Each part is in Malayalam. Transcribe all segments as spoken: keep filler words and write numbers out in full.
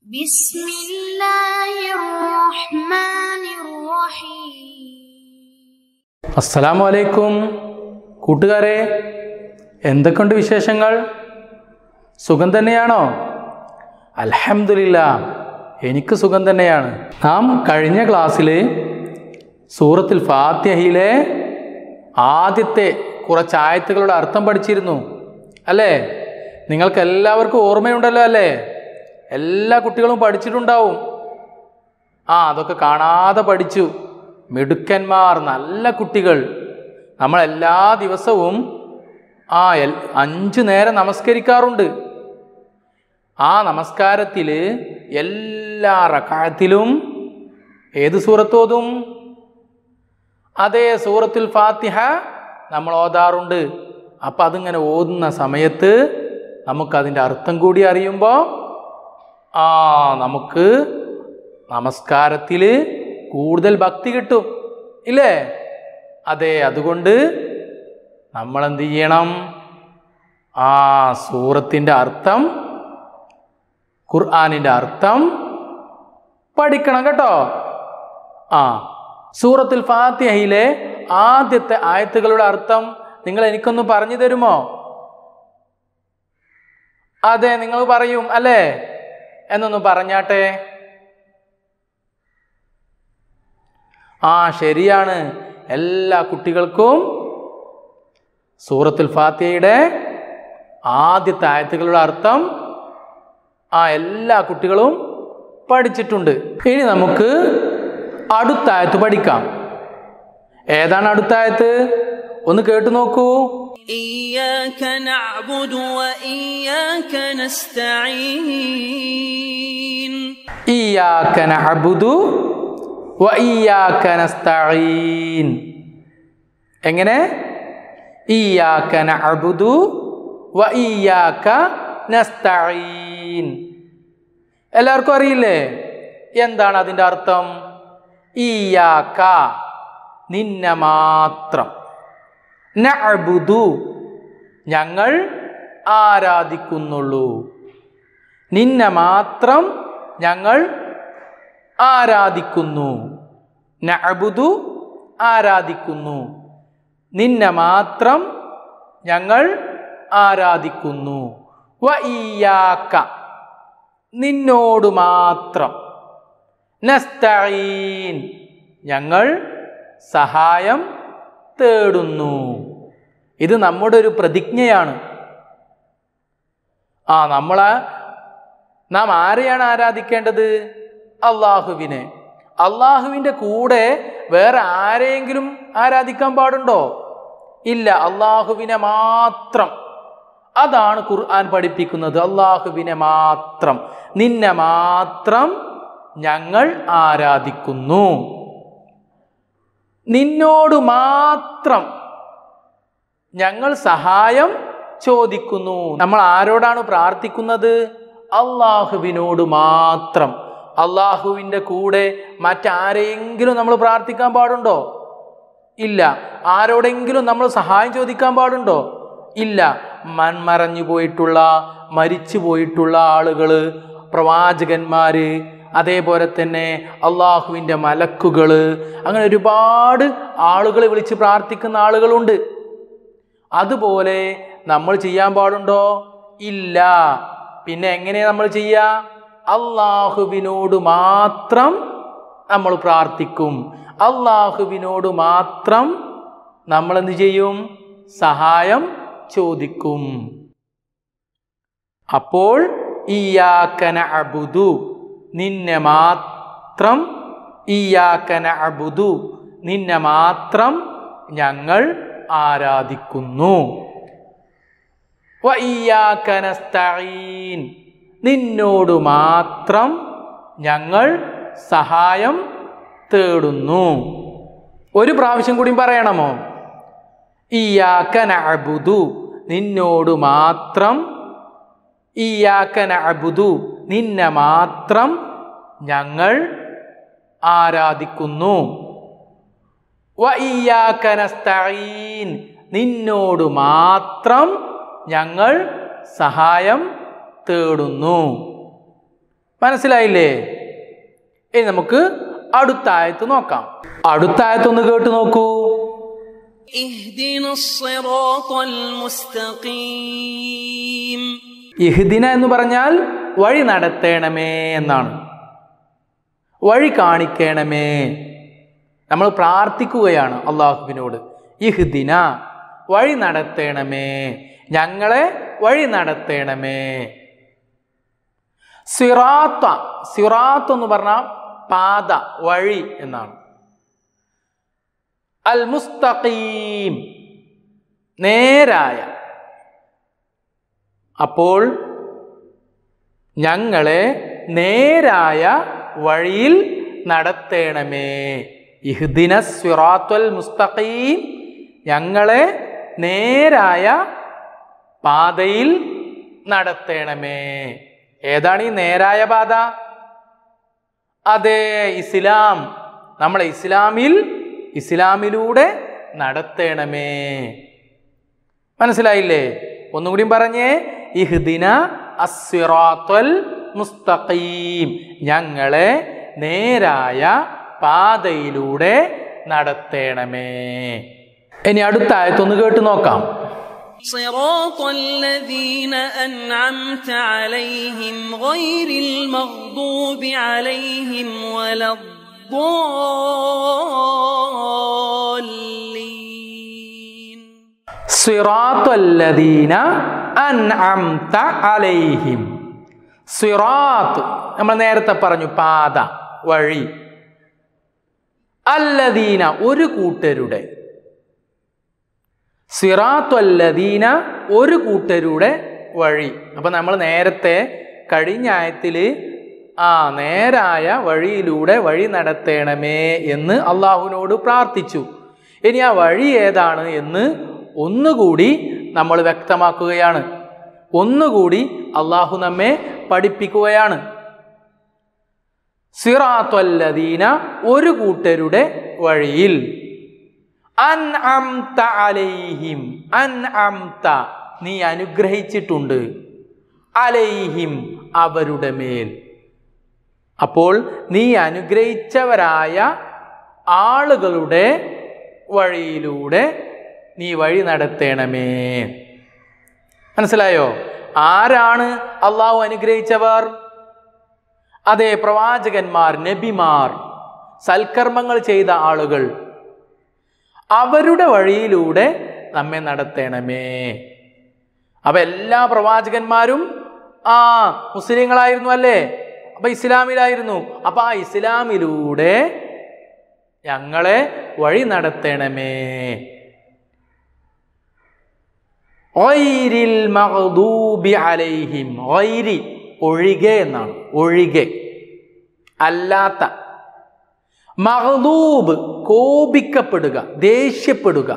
ബിസ്മില്ലാഹിർറഹ്മാനിർറഹീം. അസ്സലാമു അലൈക്കും കൂട്ടുകാരെ, എന്തൊക്കെയുണ്ട് വിശേഷങ്ങൾ? സുഖം തന്നെയാണോ? അൽഹംദുലില്ലാ, എനിക്ക് സുഖം തന്നെയാണ്. നാം കഴിഞ്ഞ ക്ലാസ്സിൽ സൂറത്തുൽ ഫാത്തിഹയിലെ ആദ്യത്തെ കുറച്ച് ആയത്തുകളുടെ അർത്ഥം പഠിച്ചിരുന്നു അല്ലേ? നിങ്ങൾക്ക് എല്ലാവർക്കും ഓർമ്മയുണ്ടല്ലോ അല്ലേ? എല്ലാ കുട്ടികളും പഠിച്ചിട്ടുണ്ടാവും. ആ അതൊക്കെ കാണാതെ പഠിച്ചു. മിടുക്കന്മാർ, നല്ല കുട്ടികൾ. നമ്മൾ എല്ലാ ദിവസവും ആ എൽ അഞ്ചു നേരം നമസ്കരിക്കാറുണ്ട്. ആ നമസ്കാരത്തിൽ എല്ലാ റക്അത്തിലും ഏത് സൂറത്ത് ഓതും? അതേ സൂറത്തുൽ ഫാത്തിഹ നമ്മൾ ഓതാറുണ്ട്. അപ്പം അതിങ്ങനെ ഓതുന്ന സമയത്ത് നമുക്കതിൻ്റെ അർത്ഥം കൂടി അറിയുമ്പോൾ ആ നമുക്ക് നമസ്കാരത്തിൽ കൂടുതൽ ഭക്തി കിട്ടും ഇല്ലേ? അതെ, അതുകൊണ്ട് നമ്മൾ എന്ത് ചെയ്യണം? ആ സൂറത്തിൻ്റെ അർത്ഥം, ഖുർആനിൻ്റെ അർത്ഥം പഠിക്കണം കേട്ടോ. ആ സൂറത്തുൽ ഫാത്തിഹയിലെ ആദ്യത്തെ ആയത്തുകളുടെ അർത്ഥം നിങ്ങൾ എനിക്കൊന്ന് പറഞ്ഞു തരുമോ? അതെ, നിങ്ങൾ പറയും അല്ലേ? എന്നൊന്ന് പറഞ്ഞാട്ടെ. ആ ശരിയാണ്, എല്ലാ കുട്ടികൾക്കും സൂറത്തുൽ ഫാത്തിഹയുടെ ആദ്യത്തെ ആയത്തുകളുടെ അർത്ഥം ആ എല്ലാ കുട്ടികളും പഠിച്ചിട്ടുണ്ട്. ഇനി നമുക്ക് അടുത്ത ആയത്ത് പഠിക്കാം. ഏതാണ് അടുത്ത ആയത്ത്? ഒന്ന് കേട്ടു നോക്കൂ. إياك نعبد وإياك نستعين. إياك نعبد وإياك نستعين. എങ്ങനെ? إياك نعبد وإياك نستعين. എല്ലാവർക്കും അറിയില്ലേ എന്താണ് അതിൻ്റെ അർത്ഥം? ഇയ്യാക, നിന്നെ മാത്രം, നഅ്ബുദു, ഞങ്ങൾ ആരാധിക്കുന്നുള്ളൂ. നിന്നെ മാത്രം ഞങ്ങൾ ആരാധിക്കുന്നു. നഅ്ബുദു, ആരാധിക്കുന്നു. നിന്നെ മാത്രം ഞങ്ങൾ ആരാധിക്കുന്നു. വ ഇയ്യാക, നിന്നോട് മാത്രം. നസ്തഈൻ, ഞങ്ങൾ സഹായം തേടുന്നു. ഇത് നമ്മുടെ ഒരു പ്രതിജ്ഞയാണ്. ആ നമ്മളെ നാം ആരെയാണ് ആരാധിക്കേണ്ടത്? അള്ളാഹുവിനെ. അള്ളാഹുവിൻ്റെ കൂടെ വേറെ ആരെയെങ്കിലും ആരാധിക്കാൻ പാടുണ്ടോ? ഇല്ല, അള്ളാഹുവിനെ മാത്രം. അതാണ് ഖുർആൻ പഠിപ്പിക്കുന്നത്. അള്ളാഹുവിനെ മാത്രം, നിന്നെ മാത്രം ഞങ്ങൾ ആരാധിക്കുന്നു. നിന്നോട് മാത്രം ഞങ്ങൾ സഹായം ചോദിക്കുന്നു. നമ്മൾ ആരോടാണ് പ്രാർത്ഥിക്കുന്നത്? അള്ളാഹുവിനോട് മാത്രം. അള്ളാഹുവിൻ്റെ കൂടെ മറ്റാരെങ്കിലും നമ്മൾ പ്രാർത്ഥിക്കാൻ പാടുണ്ടോ? ഇല്ല. ആരോടെങ്കിലും നമ്മൾ സഹായം ചോദിക്കാൻ പാടുണ്ടോ? ഇല്ല. മൺമറഞ്ഞു പോയിട്ടുള്ള, മരിച്ചു പോയിട്ടുള്ള ആളുകൾ, പ്രവാചകന്മാർ, അതേപോലെ തന്നെ അള്ളാഹുവിൻ്റെ മലക്കുകൾ, അങ്ങനെ ഒരുപാട് ആളുകൾ വിളിച്ച് പ്രാർത്ഥിക്കുന്ന ആളുകളുണ്ട്. അതുപോലെ നമ്മൾ ചെയ്യാൻ പാടുണ്ടോ? ഇല്ല. പിന്നെ എങ്ങനെയാണ് നമ്മൾ ചെയ്യുക? അള്ളാഹുവിനോട് മാത്രം നമ്മൾ പ്രാർത്ഥിക്കും. അള്ളാഹുവിനോട് മാത്രം നമ്മൾ എന്ത് ചെയ്യും? സഹായം ചോദിക്കും. അപ്പോൾ ഇയ്യാക നഅ്ബുദു, നിന്നെ മാത്രം, ഇയ്യാക നഅ്ബുദു, നിന്നെ മാത്രം ഞങ്ങൾ ആരാധിക്കുന്നു. വ ഇയ്യാക നസ്തഈൻ, നിന്നോട് മാത്രം ഞങ്ങൾ സഹായം തേടുന്നു. ഒരു പ്രാവശ്യം കൂടി പറയണമോ? ഇയ്യാക നഅ്ബുദു, നിന്നോട് മാത്രം, ഇയ്യാക നഅ്ബുദു, നിന്നെ മാത്രം ഞങ്ങൾ ആരാധിക്കുന്നു. വ ഇയ്യാക നസ്തഈൻ, നിന്നോട് മാത്രം ഞങ്ങൾ സഹായം തേടുന്നു. മനസ്സിലായില്ലേ? ഇനി നമുക്ക് അടുത്ത ആയത്ത് നോക്കാം. അടുത്ത ആയത്ത് ഒന്ന് കേട്ട് നോക്കൂ. ഇഹ്ദിന സിറാത്തൽ മുസ്തഖീം. ഇഹ്ദിന എന്ന് പറഞ്ഞാൽ വഴി നടത്തേണമേ എന്നാണ്. വഴി കാണിക്കണമേ. നമ്മൾ പ്രാർത്ഥിക്കുകയാണ് അള്ളാഹുവിനോട്, ഇഹ്ദിന വഴി നടത്തേണമേ, ഞങ്ങളെ വഴി നടത്തേണമേ. സിറാത്ത, സിറാത്ത് എന്ന് പറഞ്ഞാൽ പാത, വഴി എന്നാണ്. അൽ മുസ്തഖീം നേരായ. അപ്പോൾ ഞങ്ങളെ നേരായ വഴിയിൽ നടത്തേണമേ. ഇഹ്ദിന സിറാത്തുൽ മുസ്തഖീം, ഞങ്ങളെ നേരായ പാതയിൽ നടത്തേണമേ. ഏതാണ് ഈ നേരായ പാത? അതെ, ഇസ്ലാം. നമ്മളെ ഇസ്ലാമിൽ ഇസ്ലാമിലൂടെ നടത്തേണമേ. മനസ്സിലായില്ലേ? ഒന്നുകൂടി പറഞ്ഞേ, ഇഹ്ദിന അസ്സിറാത്തുൽ മുസ്തഖീം, ഞങ്ങളെ നേരായ പാതയിലൂടെ നടത്തേണമേ. ഇനി അടുത്ത ആയത്തൊന്ന് കേട്ട് നോക്കാം. സിറാത്തൽ ലദീന അൻഅംത അലൈഹിം ഗൈറിൽ മഗ്ദൂബി അലൈഹിം വലദ്ദാല്ലീൻ. സിറാത്തൽ ലദീന അൻഅംത അലൈഹിം. സിറാത്ത് നമ്മൾ നേരത്തെ പറഞ്ഞു, പാത, വഴി. അല്ലദീന ഒരു കൂട്ടരുടെ. സിറാത്തുല്ലദീന ഒരു കൂട്ടരുടെ വഴി. അപ്പൊ നമ്മൾ നേരത്തെ കഴിഞ്ഞ ആയത്തിൽ ആ നേരായ വഴിയിലൂടെ വഴി നടത്തേണമേ എന്ന് അള്ളാഹുവിനോട് പ്രാർത്ഥിച്ചു. ഇനി ആ വഴി ഏതാണ് എന്ന് ഒന്നുകൂടി നമ്മൾ വ്യക്തമാക്കുകയാണ്. ഒന്നുകൂടി അള്ളാഹു നമ്മെ പഠിപ്പിക്കുകയാണ്. സിറാത്തുല്ലദീന ഒരു കൂട്ടരുടെ വഴിയിൽ. അൻഅംത അലൈഹിം, അൻഅംത നീ അനുഗ്രഹിച്ചിട്ടുണ്ട്, അലൈഹിം അവരുടെ മേൽ. അപ്പോൾ നീ അനുഗ്രഹിച്ചവരായ ആളുകളുടെ വഴിയിലൂടെ നീ വഴി നടത്തേണമേ. മനസ്സിലായോ? ആരാണ് അള്ളാഹു അനുഗ്രഹിച്ചവർ? അതെ, പ്രവാചകന്മാർ, നബിമാർ, സൽക്കർമ്മങ്ങൾ ചെയ്ത ആളുകൾ. അവരുടെ വഴിയിലൂടെ നമ്മെ നടത്തേണമേ. അപ്പൊ എല്ലാ പ്രവാചകന്മാരും ആ മുസ്ലിങ്ങളായിരുന്നു അല്ലേ? അപ്പൊ ഇസ്ലാമിലായിരുന്നു. അപ്പൊ ആ ഇസ്ലാമിലൂടെ ഞങ്ങളെ വഴി നടത്തേണമേ. ഗൈരിൽ മഗ്ദൂബി അലൈഹിം, ഗൈരി ഒഴികെ എന്നാണ്, ഒഴികെ അല്ലാത്ത. മഗ്ദൂബ് കോപിക്കപ്പെടുക, ദേഷ്യപ്പെടുക.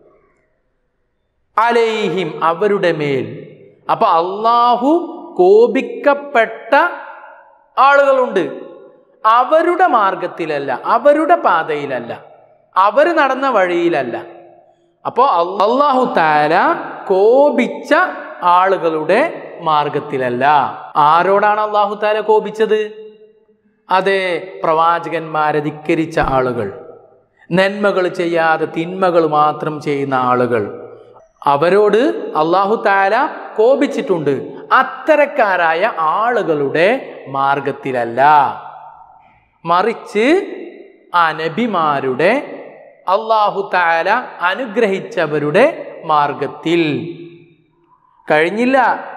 അലൈഹിം അവരുടെ മേൽ. അപ്പൊ അള്ളാഹു കോപിക്കപ്പെട്ട ആളുകളുണ്ട്. അവരുടെ മാർഗത്തിലല്ല, അവരുടെ പാതയിലല്ല, അവർ നടന്ന വഴിയിലല്ല. അപ്പോ അള്ളാഹു തആല കോപിച്ച ആളുകളുടെ മാർഗത്തിലല്ല. ആരോടാണ് അള്ളാഹു തആല കോപിച്ചത്? അതെ, പ്രവാചകന്മാരെ ധിക്കരിച്ച ആളുകൾ, നന്മകൾ ചെയ്യാതെ തിന്മകൾ മാത്രം ചെയ്യുന്ന ആളുകൾ, അവരോട് അള്ളാഹു തആല കോപിച്ചിട്ടുണ്ട്. അത്തരക്കാരായ ആളുകളുടെ മാർഗത്തിലല്ല, മറിച്ച് ആ നബിമാരുടെ, അള്ളാഹു തആല അനുഗ്രഹിച്ചവരുടെ മാർഗത്തിൽ. കഴിഞ്ഞില്ല.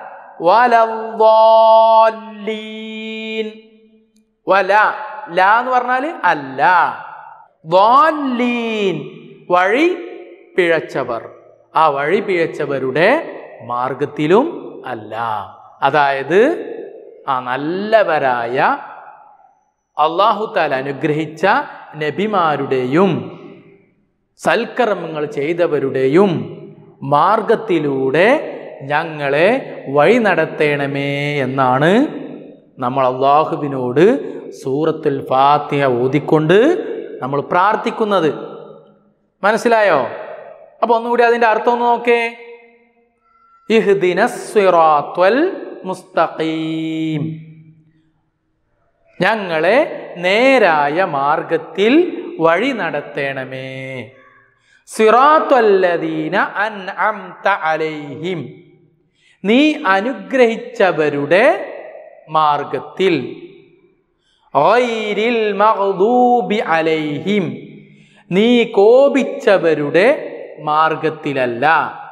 വലദ്ദാല്ലീൻ, വല ലാ എന്ന് പറഞ്ഞാൽ അല്ല, ദ്വാല്ലീൻ വഴി പിഴച്ചവർ, ആ വഴി പിഴച്ചവരുടെ മാർഗത്തിലും അല്ല. അതായത് ആ നല്ലവരായ അല്ലാഹു തആല അനുഗ്രഹിച്ച നബിമാരുടെയും സൽക്കർമ്മങ്ങൾ ചെയ്തവരുടെയും മാർഗത്തിലൂടെ ഞങ്ങളെ വഴി നടത്തേണമേ എന്നാണ് നമ്മൾ അല്ലാഹുവിനോട് സൂറത്തുൽ ഫാത്തിഹ ഓതിക്കൊണ്ട് നമ്മൾ പ്രാർത്ഥിക്കുന്നത്. മനസ്സിലായോ? അപ്പൊ ഒന്നുകൂടി അതിന്റെ അർത്ഥം ഒന്ന് നോക്കേ. ഇഹ്ദിനസ് സിറാത്തുൽ മുസ്തഖീം, ഞങ്ങളെ നേരായ മാർഗത്തിൽ വഴി നടത്തേണമേ. സിറാത്തല്ലദീന അൻഅംത അലൈഹിം, നീ അനുഗ്രഹിച്ചവരുടെ മാർഗത്തിൽ. ഗൈരിൽ മഗ്ദൂബി അലൈഹിം, നീ കോപിച്ചവരുടെ മാർഗത്തിലല്ല.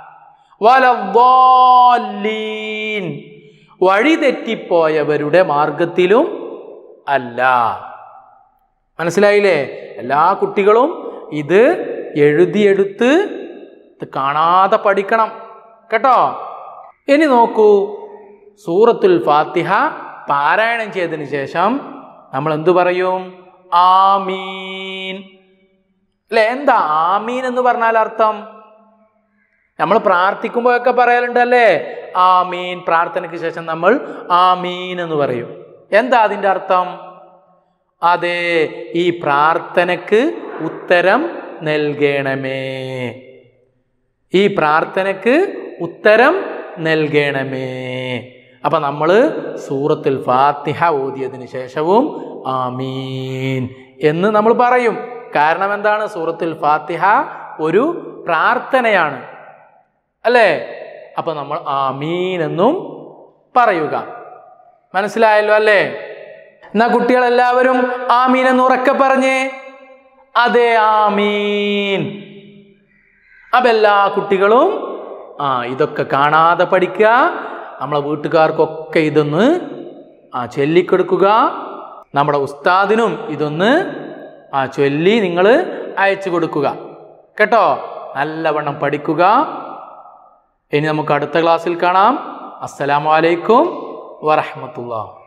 വലദ്ദാല്ലീൻ, വഴിതെറ്റിപ്പോയവരുടെ മാർഗത്തിലും അല്ല. മനസ്സിലായില്ലേ? എല്ലാ കുട്ടികളും ഇത് എഴുതിയെടുത്ത് ഇത് കാണാതെ പഠിക്കണം കേട്ടോ. ഇനി നോക്കൂ, സൂറത്തുൽ ഫാത്തിഹ പാരായണം ചെയ്തതിന് ശേഷം നമ്മൾ എന്തു പറയും? ആമീൻ അല്ലെ? എന്താ ആമീൻ എന്ന് പറഞ്ഞാൽ അർത്ഥം? നമ്മൾ പ്രാർത്ഥിക്കുമ്പോഴൊക്കെ പറയലുണ്ട് അല്ലേ, ആമീൻ. പ്രാർത്ഥനയ്ക്ക് ശേഷം നമ്മൾ ആമീൻ എന്ന് പറയും. എന്താ അതിൻ്റെ അർത്ഥം? അതെ, ഈ പ്രാർത്ഥനയ്ക്ക് ഉത്തരം നൽകണമേ, ഈ പ്രാർത്ഥനയ്ക്ക് ഉത്തരം നൽകണമേ. അപ്പൊ നമ്മൾ സൂറത്തുൽ ഫാത്തിഹ ഓതിയതിനു ശേഷവും ആമീൻ എന്ന് നമ്മൾ പറയും. കാരണം എന്താണ്? സൂറത്തുൽ ഫാത്തിഹ ഒരു പ്രാർത്ഥനയാണ് അല്ലേ? അപ്പൊ നമ്മൾ ആമീൻ എന്നും പറയുക. മനസ്സിലായല്ലോ അല്ലേ? എന്നാ കുട്ടികളെല്ലാവരും ആമീൻ എന്ന് ഉറക്കെ പറഞ്ഞേ. അതെ, ആമീൻ. അപ്പൊ എല്ലാ കുട്ടികളും ആ ഇതൊക്കെ കാണാതെ പഠിക്കുക. നമ്മളെ വീട്ടുകാർക്കൊക്കെ ഇതൊന്ന് ആ ചൊല്ലിക്കൊടുക്കുക. നമ്മുടെ ഉസ്താദിനും ഇതൊന്ന് ആ ചൊല്ലി നിങ്ങൾ അയച്ചു കൊടുക്കുക കേട്ടോ. നല്ലവണ്ണം പഠിക്കുക. ഇനി നമുക്ക് അടുത്ത ക്ലാസ്സിൽ കാണാം. അസ്സലാമു അലൈക്കും വറഹ്മത്തുള്ളാഹി.